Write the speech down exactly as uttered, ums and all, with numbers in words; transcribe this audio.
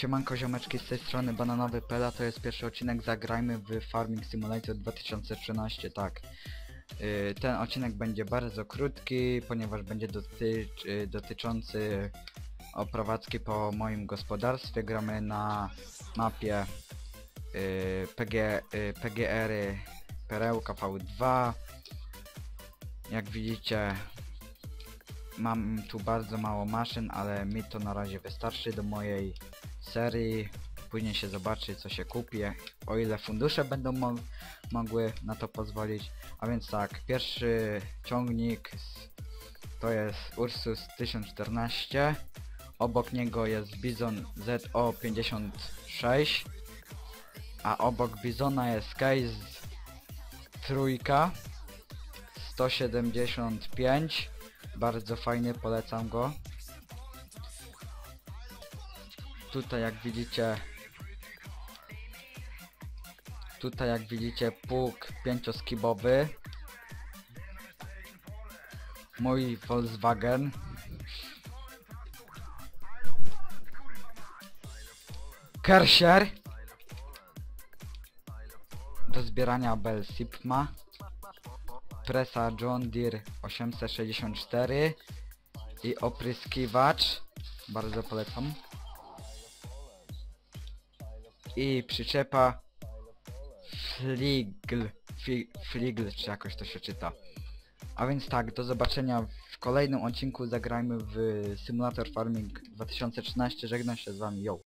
Siemanko ziomeczki, z tej strony Bananowy Pela, to jest pierwszy odcinek Zagrajmy w Farming Simulator dwa tysiące trzynaście, tak. Yy, ten odcinek będzie bardzo krótki, ponieważ będzie dotycz, yy, dotyczący oprowadzki po moim gospodarstwie. Gramy na mapie yy, P G, yy, P G R-y Perełka V dwa. Jak widzicie, mam tu bardzo mało maszyn, ale mi to na razie wystarczy do mojej serii. Później się zobaczy, co się kupi, o ile fundusze będą mo mogły na to pozwolić. A więc tak, pierwszy ciągnik to jest Ursus tysiąc czternaście. Obok niego jest Bizon Z O pięćdziesiąt sześć. A obok Bizona jest Case trójka sto siedemdziesiąt pięć. Bardzo fajny, polecam go. Tutaj jak widzicie Tutaj jak widzicie pług pięcioskibowy. Mój Volkswagen. Kerscher do zbierania Bell Sipma. Presa John Deere osiemset sześćdziesiąt cztery i opryskiwacz, bardzo polecam. I przyczepa Fligl, Fligl, czy jakoś to się czyta. A więc tak, do zobaczenia w kolejnym odcinku Zagrajmy w Simulator Farming dwa tysiące trzynaście. Żegnam się z wami, yo!